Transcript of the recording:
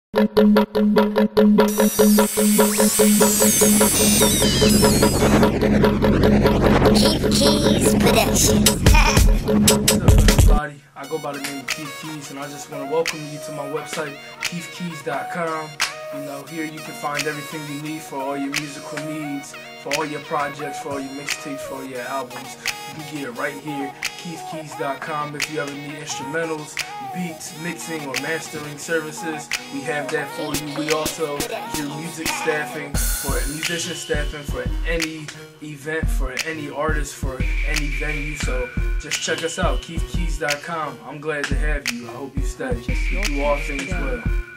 Keyz production. What's up, everybody? I go by the name Keyz, and I just want to welcome you to my website, keefkeys.com. You know, here you can find everything you need for all your musical needs, for all your projects, for all your mixtapes, for all your albums. You can get it right here, keefkeys.com. If you ever need instrumentals, beats, mixing, or mastering services, we have that for you. We also do music staffing, for musician staffing, for any event, for any artist, for any venue. So just check us out, keefkeys.com. I'm glad to have you. I hope you stay. Do all things well.